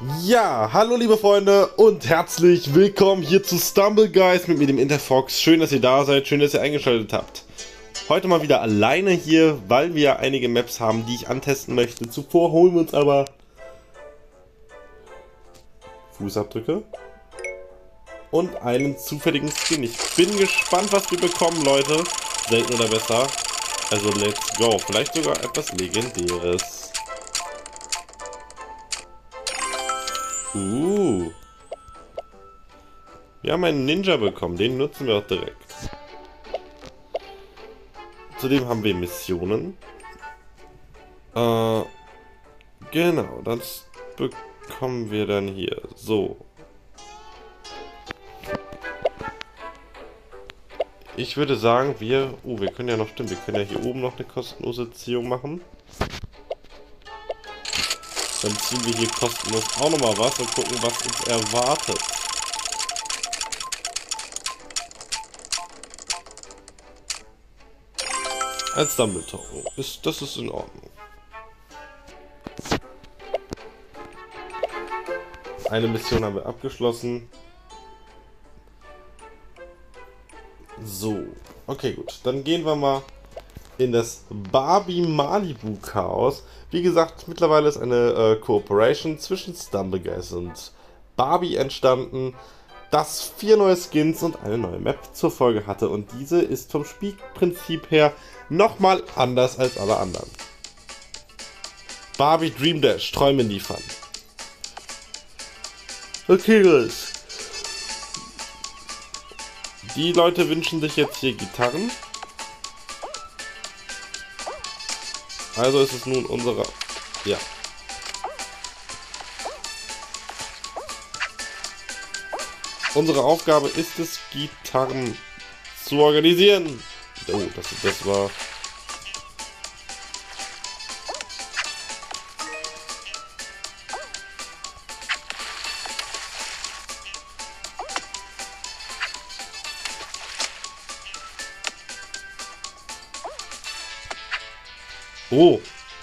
Ja, hallo liebe Freunde und herzlich willkommen hier zu Stumble Guys mit mir, dem Interfox. Schön, dass ihr da seid, schön, dass ihr eingeschaltet habt. Heute mal wieder alleine hier, weil wir einige Maps haben, die ich antesten möchte. Zuvor holen wir uns aber Fußabdrücke und einen zufälligen Skin. Ich bin gespannt, was wir bekommen, Leute. Selten oder besser. Also let's go. Vielleicht sogar etwas Legendäres. Wir haben einen Ninja bekommen, den nutzen wir auch direkt. Zudem haben wir Missionen. Genau, das bekommen wir dann hier. So. Ich würde sagen, wir können ja noch, stimmt, wir können ja hier oben noch eine kostenlose Ziehung machen. Dann ziehen wir hier kostenlos auch nochmal was und gucken, was uns erwartet. Als Dumbledore. Das ist in Ordnung. Eine Mission haben wir abgeschlossen. So. Okay, gut. Dann gehen wir mal in das Barbie Malibu Chaos. Wie gesagt, mittlerweile ist eine Kooperation zwischen Stumble Guys und Barbie entstanden, das 4 neue Skins und eine neue Map zur Folge hatte. Und diese ist vom Spielprinzip her nochmal anders als alle anderen. Barbie Dream Dash, Träume liefern. Okay, Guys. Die Leute wünschen sich jetzt hier Gitarren. Also ist es nun unsere... Ja. Unsere Aufgabe ist es, Gitarren zu organisieren. Oh, das war... Oh.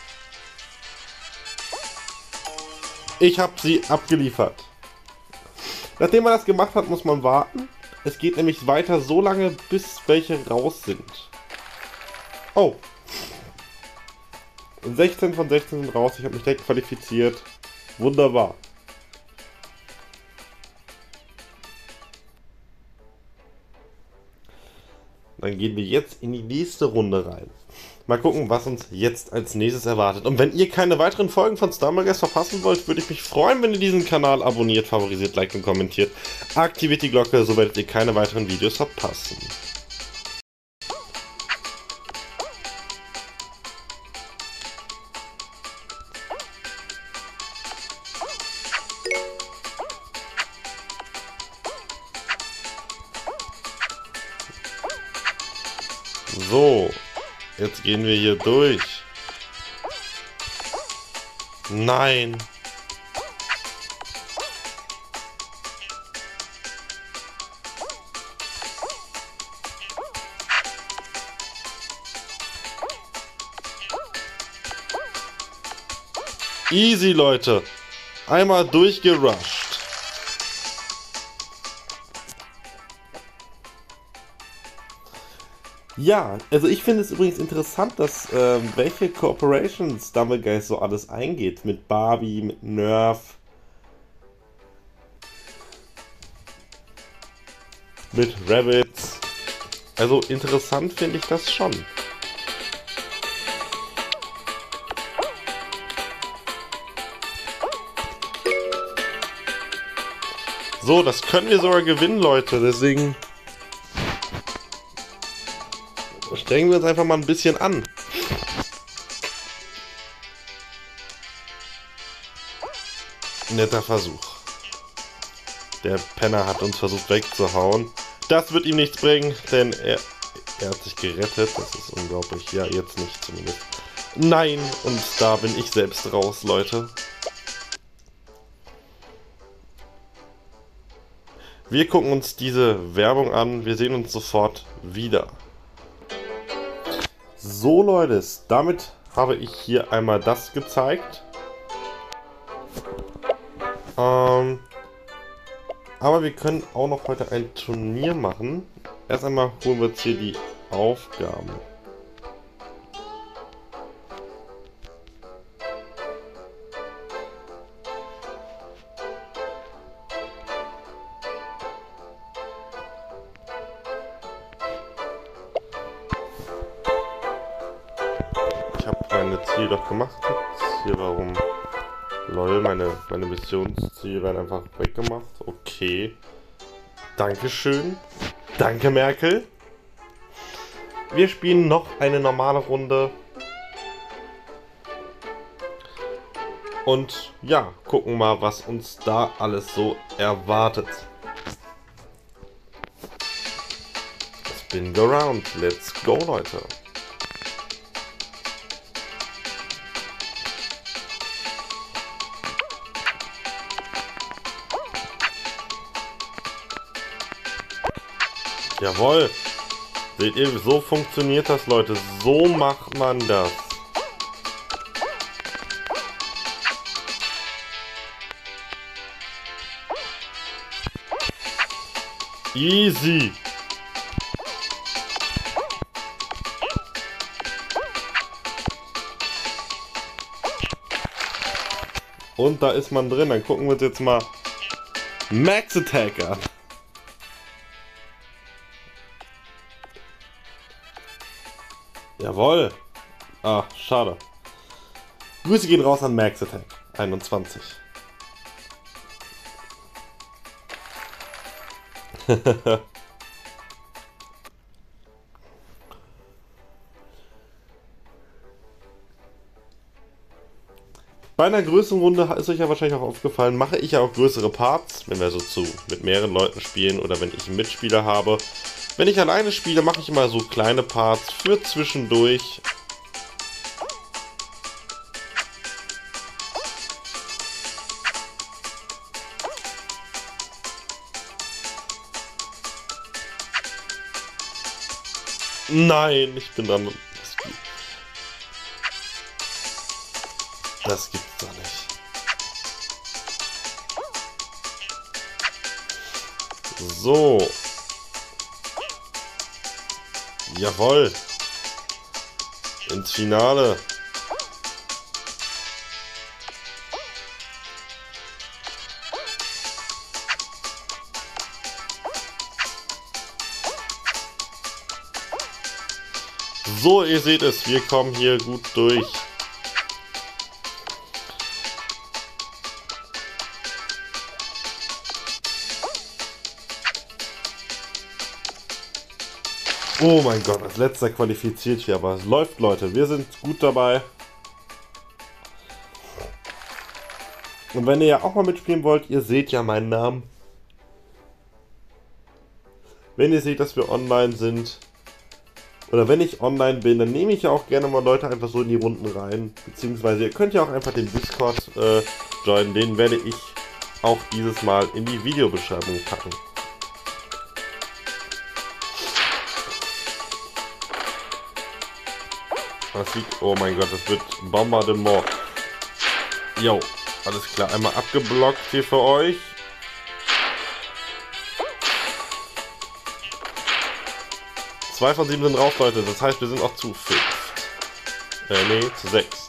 Ich habe sie abgeliefert. Nachdem man das gemacht hat, muss man warten. Es geht nämlich weiter so lange, bis welche raus sind. Oh. 16 von 16 sind raus. Ich habe mich direkt qualifiziert. Wunderbar. Dann gehen wir jetzt in die nächste Runde rein. Mal gucken, was uns jetzt als nächstes erwartet. Und wenn ihr keine weiteren Folgen von Stumble Guys verpassen wollt, würde ich mich freuen, wenn ihr diesen Kanal abonniert, favorisiert, liked und kommentiert. Aktiviert die Glocke, so werdet ihr keine weiteren Videos verpassen. So. Jetzt gehen wir hier durch. Nein. Easy, Leute. Einmal durchgerusht. Ja, also ich finde es übrigens interessant, dass welche Corporations Stumble Guys so alles eingeht. Mit Barbie, mit Nerf, mit Rabbids. Also interessant finde ich das schon. So, das können wir sogar gewinnen, Leute. Deswegen... strengen wir uns einfach mal ein bisschen an. Netter Versuch. Der Penner hat uns versucht wegzuhauen. Das wird ihm nichts bringen, denn er hat sich gerettet. Das ist unglaublich. Ja, jetzt nicht zumindest. Nein, und da bin ich selbst raus, Leute. Wir gucken uns diese Werbung an. Wir sehen uns sofort wieder. So, Leute, damit habe ich hier einmal das gezeigt. Aber wir können auch noch heute ein Turnier machen. Erst einmal holen wir jetzt hier die Aufgaben. Ich habe meine Ziele doch gemacht. Jetzt hier, warum? Lol, meine Missionsziele werden einfach weggemacht. Okay. Dankeschön. Danke, Merkel. Wir spielen noch eine normale Runde. Und ja, gucken mal, was uns da alles so erwartet. Spin go round. Let's go, Leute. Jawohl. Seht ihr, so funktioniert das, Leute. So macht man das. Easy. Und da ist man drin. Dann gucken wir uns jetzt mal Max Attack an. Jawohl. Ah, schade. Grüße gehen raus an Max Attack 21. Bei einer größeren Runde ist euch ja wahrscheinlich auch aufgefallen, mache ich ja auch größere Parts, wenn wir so mit mehreren Leuten spielen oder wenn ich einen Mitspieler habe. Wenn ich alleine spiele, mache ich immer so kleine Parts für zwischendurch. Nein, ich bin dran. Das gibt's doch nicht. So. Jawohl. Ins Finale. So, ihr seht es, wir kommen hier gut durch. Oh mein Gott, als letzter qualifiziert hier, aber es läuft, Leute. Wir sind gut dabei. Und wenn ihr ja auch mal mitspielen wollt, ihr seht ja meinen Namen. Wenn ihr seht, dass wir online sind, oder wenn ich online bin, dann nehme ich ja auch gerne mal Leute einfach so in die Runden rein. Beziehungsweise ihr könnt ja auch einfach den Discord joinen. Den werde ich auch dieses Mal in die Videobeschreibung packen. Das sieht, oh mein Gott, das wird Bombardement. Jo, alles klar, einmal abgeblockt hier für euch. Zwei von 7 sind raus, Leute, das heißt, wir sind auch zu 5. Nee, zu 6.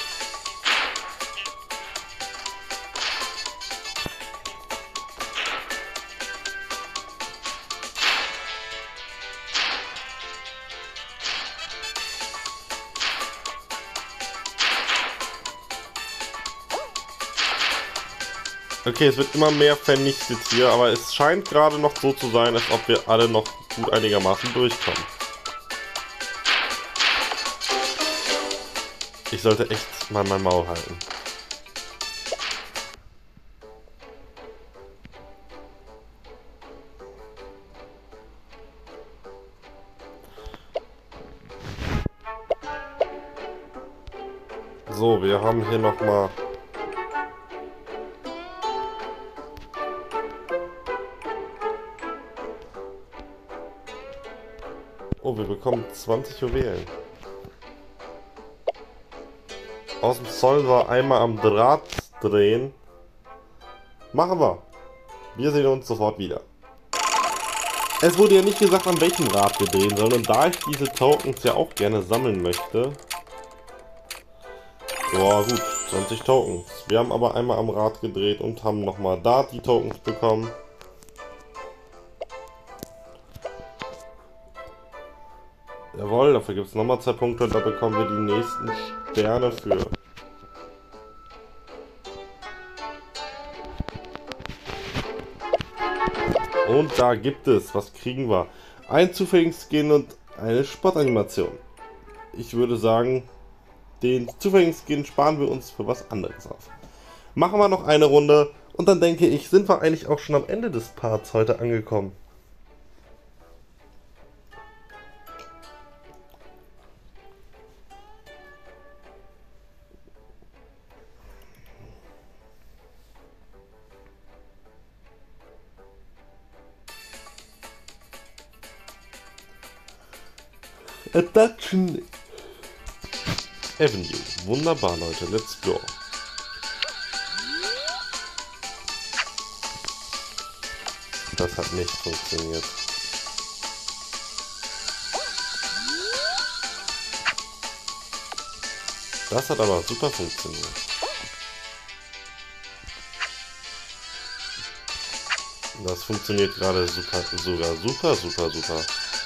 Okay, es wird immer mehr vernichtet hier, aber es scheint gerade noch so zu sein, als ob wir alle noch gut einigermaßen durchkommen. Ich sollte echt mal mein Maul halten. So, wir haben hier nochmal... Oh, wir bekommen 20 Juwelen. Aus dem Zoll war einmal am Draht drehen. Machen wir. Wir sehen uns sofort wieder. Es wurde ja nicht gesagt, an welchem Rad wir drehen sollen. Und da ich diese Tokens ja auch gerne sammeln möchte... Ja gut, 20 Tokens. Wir haben aber einmal am Rad gedreht und haben nochmal da die Tokens bekommen. Jawohl, dafür gibt es nochmal 2 Punkte und da bekommen wir die nächsten Sterne für. Und da gibt es, was kriegen wir? Ein zufälligen Skin und eine Sportanimation. Ich würde sagen, den zufälligen Skin sparen wir uns für was anderes auf. Machen wir noch eine Runde und dann denke ich, sind wir eigentlich auch schon am Ende des Parts heute angekommen. Abduction Avenue. Wunderbar, Leute. Let's go. Das hat nicht funktioniert. Das hat aber super funktioniert. Das funktioniert gerade super, sogar super.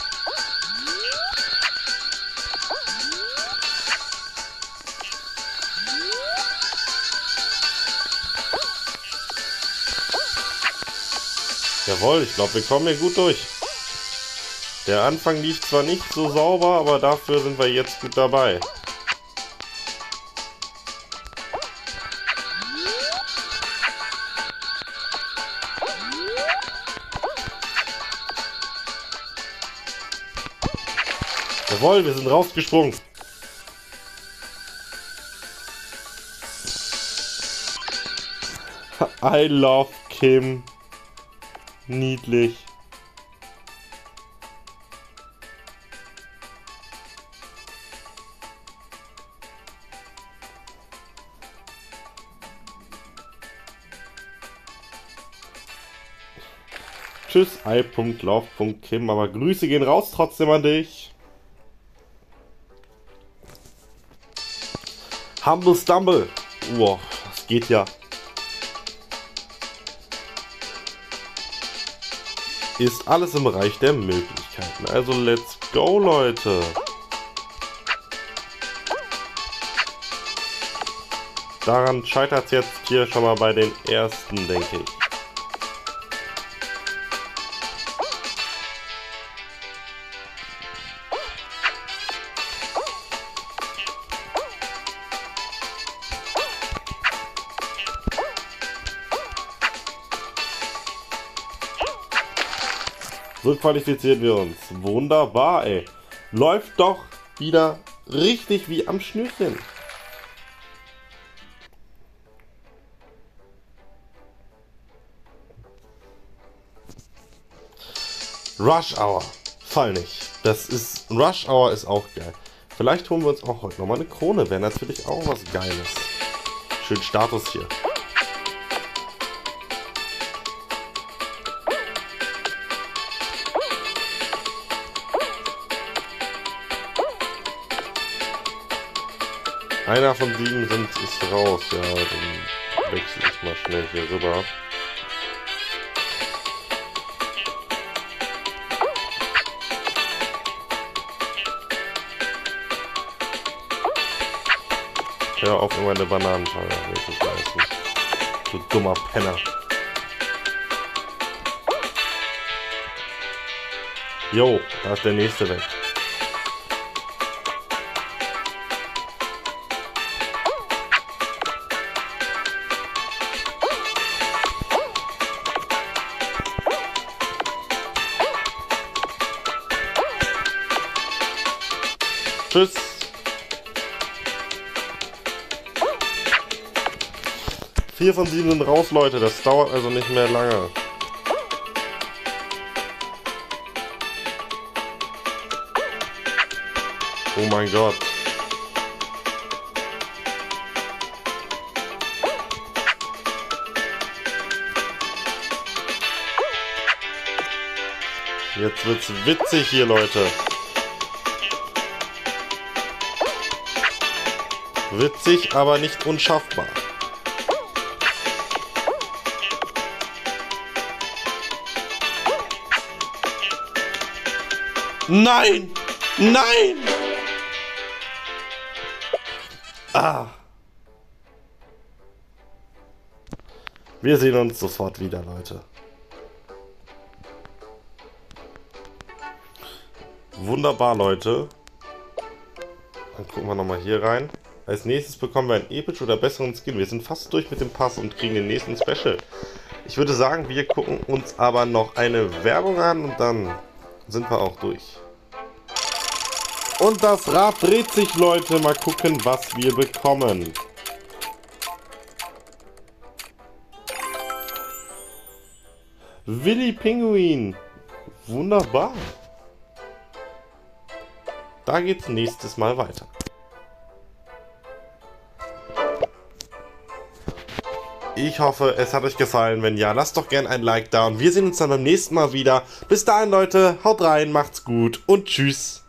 Jawohl, ich glaube, wir kommen hier gut durch. Der Anfang lief zwar nicht so sauber, aber dafür sind wir jetzt gut dabei. Jawohl, wir sind rausgesprungen. I love Kim. Niedlich. Tschüss, I.Love.Kim, aber Grüße gehen raus trotzdem an dich. Humble Stumble. Wow, das geht ja. Ist alles im Bereich der Möglichkeiten. Also let's go, Leute. Daran scheitert es jetzt hier schon mal bei den ersten, denke ich. So qualifizieren wir uns. Wunderbar, ey. Läuft doch wieder richtig wie am Schnürchen. Rush Hour. Fall nicht. Rush Hour ist auch geil. Vielleicht holen wir uns auch heute nochmal eine Krone. Wäre natürlich auch was Geiles. Schön Status hier. Einer von 7 ist raus, ja, dann wechsle ich mal schnell hier rüber. Hör auf, immer eine Bananenschale wegzuschmeißen. Du dummer Penner. Jo, da ist der nächste weg. Tschüss. Vier von 7 sind raus, Leute. Das dauert also nicht mehr lange. Oh mein Gott. Jetzt wird's witzig hier, Leute. Witzig, aber nicht unschaffbar. Nein! Nein! Ah. Wir sehen uns sofort wieder, Leute. Wunderbar, Leute. Dann gucken wir nochmal hier rein. Als nächstes bekommen wir einen episch oder besseren Skin. Wir sind fast durch mit dem Pass und kriegen den nächsten Special. Ich würde sagen, wir gucken uns aber noch eine Werbung an und dann sind wir auch durch. Und das Rad dreht sich, Leute. Mal gucken, was wir bekommen. Willy Pinguin. Wunderbar. Da geht's nächstes Mal weiter. Ich hoffe, es hat euch gefallen. Wenn ja, lasst doch gerne ein Like da und wir sehen uns dann beim nächsten Mal wieder. Bis dahin, Leute, haut rein, macht's gut und tschüss.